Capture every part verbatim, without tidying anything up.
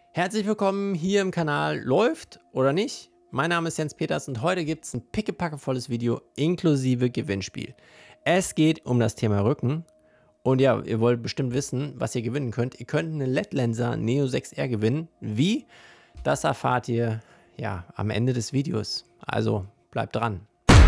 Herzlich willkommen hier im Kanal Läuft oder nicht? Mein Name ist Jens Peters und heute gibt es ein pickepackevolles Video inklusive Gewinnspiel. Es geht um das Thema Rücken und ja, ihr wollt bestimmt wissen, was ihr gewinnen könnt. Ihr könnt eine L E D-Lenser Neo sechs R gewinnen. Wie? Das erfahrt ihr ja am Ende des Videos. Also bleibt dran.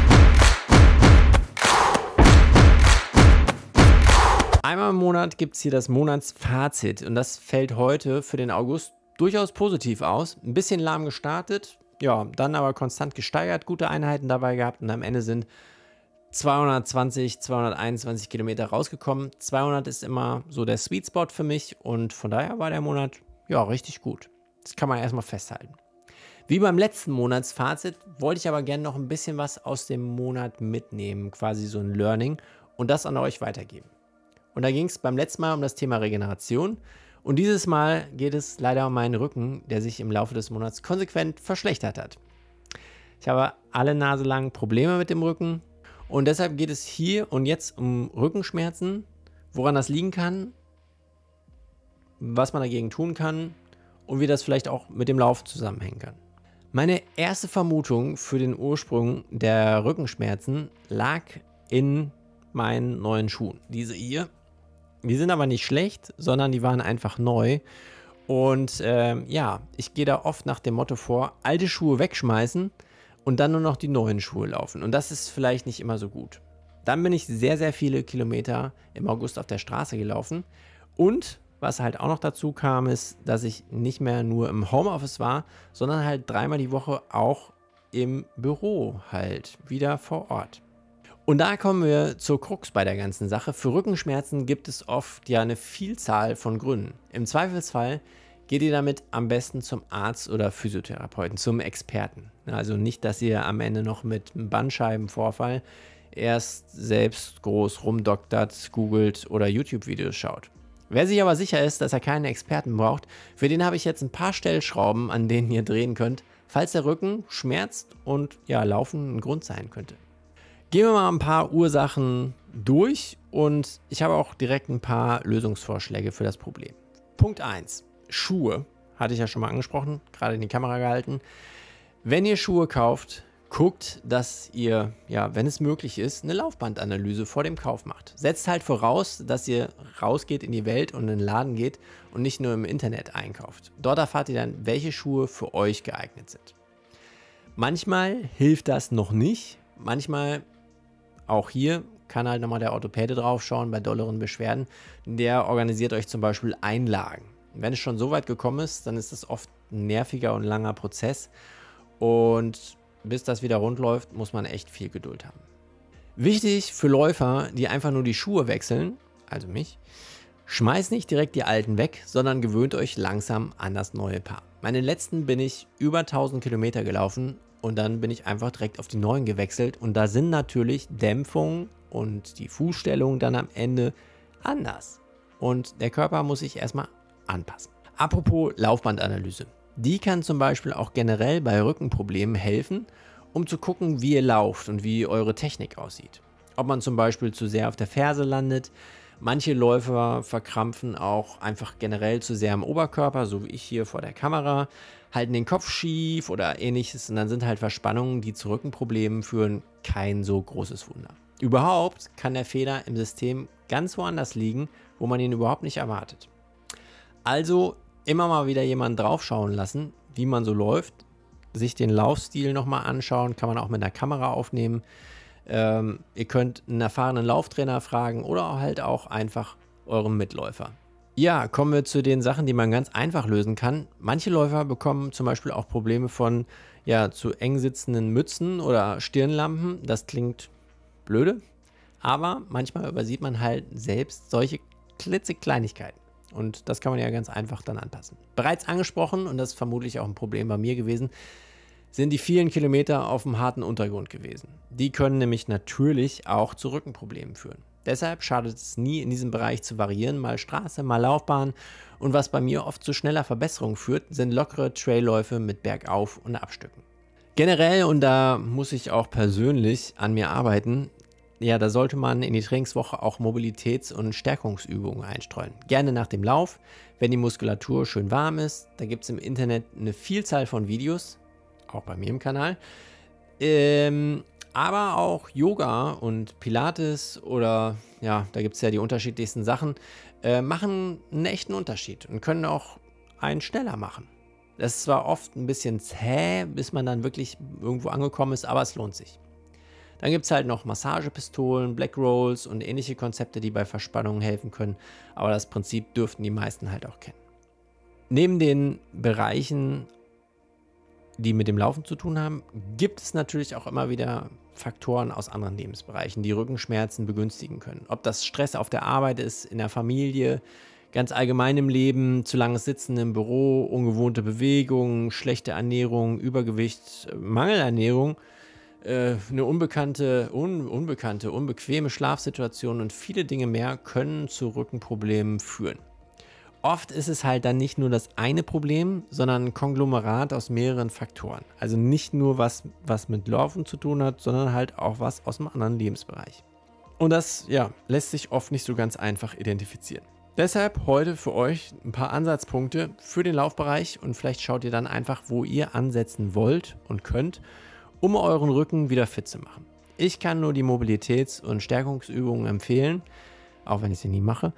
Einmal im Monat gibt es hier das Monatsfazit und das fällt heute für den August durchaus positiv aus. Ein bisschen lahm gestartet, ja, dann aber konstant gesteigert, gute Einheiten dabei gehabt und am Ende sind zweihundertzwanzig, zweihunderteinundzwanzig Kilometer rausgekommen. zweihundert ist immer so der Sweet Spot für mich und von daher war der Monat ja richtig gut. Das kann man erstmal festhalten. Wie beim letzten Monatsfazit wollte ich aber gerne noch ein bisschen was aus dem Monat mitnehmen, quasi so ein Learning und das an euch weitergeben. Und da ging es beim letzten Mal um das Thema Regeneration. Und dieses Mal geht es leider um meinen Rücken, der sich im Laufe des Monats konsequent verschlechtert hat. Ich habe alle Nase lang Probleme mit dem Rücken. Und deshalb geht es hier und jetzt um Rückenschmerzen, woran das liegen kann, was man dagegen tun kann und wie das vielleicht auch mit dem Laufen zusammenhängen kann. Meine erste Vermutung für den Ursprung der Rückenschmerzen lag in meinen neuen Schuhen. Diese hier. Die sind aber nicht schlecht, sondern die waren einfach neu. Und ähm, ja, ich gehe da oft nach dem Motto vor, alte Schuhe wegschmeißen und dann nur noch die neuen Schuhe laufen. Und das ist vielleicht nicht immer so gut. Dann bin ich sehr, sehr viele Kilometer im August auf der Straße gelaufen. Und was halt auch noch dazu kam, ist, dass ich nicht mehr nur im Homeoffice war, sondern halt dreimal die Woche auch im Büro halt wieder vor Ort. Und da kommen wir zur Krux bei der ganzen Sache. Für Rückenschmerzen gibt es oft ja eine Vielzahl von Gründen. Im Zweifelsfall geht ihr damit am besten zum Arzt oder Physiotherapeuten, zum Experten. Also nicht, dass ihr am Ende noch mit einem Bandscheibenvorfall erst selbst groß rumdoktert, googelt oder YouTube-Videos schaut. Wer sich aber sicher ist, dass er keinen Experten braucht, für den habe ich jetzt ein paar Stellschrauben, an denen ihr drehen könnt, falls der Rücken schmerzt und ja, Laufen ein Grund sein könnte. Gehen wir mal ein paar Ursachen durch und ich habe auch direkt ein paar Lösungsvorschläge für das Problem. Punkt eins. Schuhe. Hatte ich ja schon mal angesprochen, gerade in die Kamera gehalten. Wenn ihr Schuhe kauft, guckt, dass ihr, ja, wenn es möglich ist, eine Laufbandanalyse vor dem Kauf macht. Setzt halt voraus, dass ihr rausgeht in die Welt und in den Laden geht und nicht nur im Internet einkauft. Dort erfahrt ihr dann, welche Schuhe für euch geeignet sind. Manchmal hilft das noch nicht. Manchmal auch hier kann halt nochmal der Orthopäde drauf schauen bei dolleren Beschwerden. Der organisiert euch zum Beispiel Einlagen. Wenn es schon so weit gekommen ist, dann ist das oft ein nerviger und langer Prozess. Und bis das wieder rund läuft, muss man echt viel Geduld haben. Wichtig für Läufer, die einfach nur die Schuhe wechseln, also mich, schmeißt nicht direkt die alten weg, sondern gewöhnt euch langsam an das neue Paar. Meine letzten bin ich über tausend Kilometer gelaufen. Und dann bin ich einfach direkt auf die neuen gewechselt. Und da sind natürlich Dämpfung und die Fußstellung dann am Ende anders. Und der Körper muss sich erstmal anpassen. Apropos Laufbandanalyse. Die kann zum Beispiel auch generell bei Rückenproblemen helfen, um zu gucken, wie ihr lauft und wie eure Technik aussieht. Ob man zum Beispiel zu sehr auf der Ferse landet. Manche Läufer verkrampfen auch einfach generell zu sehr am Oberkörper, so wie ich hier vor der Kamera, halten den Kopf schief oder ähnliches und dann sind halt Verspannungen, die zu Rückenproblemen führen, kein so großes Wunder. Überhaupt kann der Fehler im System ganz woanders liegen, wo man ihn überhaupt nicht erwartet. Also immer mal wieder jemanden draufschauen lassen, wie man so läuft, sich den Laufstil nochmal anschauen, kann man auch mit einer Kamera aufnehmen. Ähm, ihr könnt einen erfahrenen Lauftrainer fragen oder halt auch einfach euren Mitläufer. Ja, kommen wir zu den Sachen, die man ganz einfach lösen kann. Manche Läufer bekommen zum Beispiel auch Probleme von ja, zu eng sitzenden Mützen oder Stirnlampen. Das klingt blöde, aber manchmal übersieht man halt selbst solche klitzekleinigkeiten. Und das kann man ja ganz einfach dann anpassen. Bereits angesprochen, und das ist vermutlich auch ein Problem bei mir gewesen, sind die vielen Kilometer auf dem harten Untergrund gewesen. Die können nämlich natürlich auch zu Rückenproblemen führen. Deshalb schadet es nie, in diesem Bereich zu variieren, mal Straße, mal Laufbahn. Und was bei mir oft zu schneller Verbesserung führt, sind lockere Trailläufe mit Bergauf- und Abstücken. Generell, und da muss ich auch persönlich an mir arbeiten, ja, da sollte man in die Trainingswoche auch Mobilitäts- und Stärkungsübungen einstreuen. Gerne nach dem Lauf, wenn die Muskulatur schön warm ist. Da gibt es im Internet eine Vielzahl von Videos, auch bei mir im Kanal. Ähm, aber auch Yoga und Pilates oder, ja, da gibt es ja die unterschiedlichsten Sachen, äh, machen einen echten Unterschied und können auch einen schneller machen. Das ist zwar oft ein bisschen zäh, bis man dann wirklich irgendwo angekommen ist, aber es lohnt sich. Dann gibt es halt noch Massagepistolen, Black Rolls und ähnliche Konzepte, die bei Verspannungen helfen können. Aber das Prinzip dürften die meisten halt auch kennen. Neben den Bereichen, die mit dem Laufen zu tun haben, gibt es natürlich auch immer wieder Faktoren aus anderen Lebensbereichen, die Rückenschmerzen begünstigen können. Ob das Stress auf der Arbeit ist, in der Familie, ganz allgemein im Leben, zu langes Sitzen im Büro, ungewohnte Bewegungen, schlechte Ernährung, Übergewicht, Mangelernährung, äh, eine unbekannte, un, unbekannte, unbequeme Schlafsituation und viele Dinge mehr können zu Rückenproblemen führen. Oft ist es halt dann nicht nur das eine Problem, sondern ein Konglomerat aus mehreren Faktoren. Also nicht nur was, was mit Laufen zu tun hat, sondern halt auch was aus einem anderen Lebensbereich. Und das, ja, lässt sich oft nicht so ganz einfach identifizieren. Deshalb heute für euch ein paar Ansatzpunkte für den Laufbereich und vielleicht schaut ihr dann einfach, wo ihr ansetzen wollt und könnt, um euren Rücken wieder fit zu machen. Ich kann nur die Mobilitäts- und Stärkungsübungen empfehlen, auch wenn ich sie nie mache.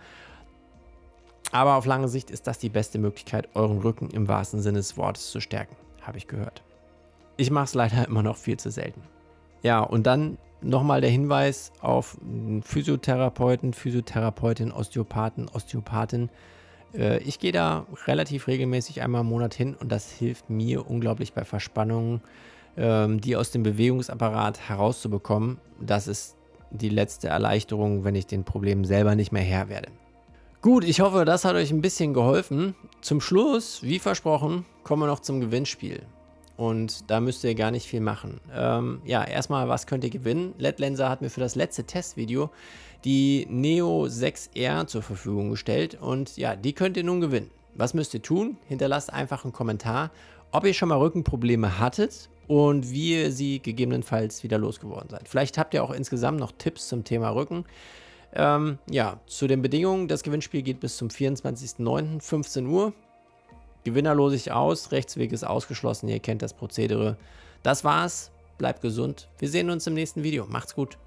Aber auf lange Sicht ist das die beste Möglichkeit, euren Rücken im wahrsten Sinne des Wortes zu stärken, habe ich gehört. Ich mache es leider immer noch viel zu selten. Ja, und dann nochmal der Hinweis auf Physiotherapeuten, Physiotherapeutin, Osteopathen, Osteopathin. Äh, ich gehe da relativ regelmäßig einmal im Monat hin und das hilft mir unglaublich bei Verspannungen, ähm, die aus dem Bewegungsapparat herauszubekommen. Das ist die letzte Erleichterung, wenn ich den Problemen selber nicht mehr Herr werde. Gut, ich hoffe, das hat euch ein bisschen geholfen. Zum Schluss, wie versprochen, kommen wir noch zum Gewinnspiel. Und da müsst ihr gar nicht viel machen. Ähm, ja, erstmal, was könnt ihr gewinnen? LEDlenser hat mir für das letzte Testvideo die Neo sechs R zur Verfügung gestellt. Und ja, die könnt ihr nun gewinnen. Was müsst ihr tun? Hinterlasst einfach einen Kommentar, ob ihr schon mal Rückenprobleme hattet und wie ihr sie gegebenenfalls wieder losgeworden seid. Vielleicht habt ihr auch insgesamt noch Tipps zum Thema Rücken. Ähm, ja, zu den Bedingungen, das Gewinnspiel geht bis zum vierundzwanzigsten neunten fünfzehn Uhr. Gewinner lose ich aus, Rechtsweg ist ausgeschlossen, ihr kennt das Prozedere. Das war's, bleibt gesund, wir sehen uns im nächsten Video, macht's gut.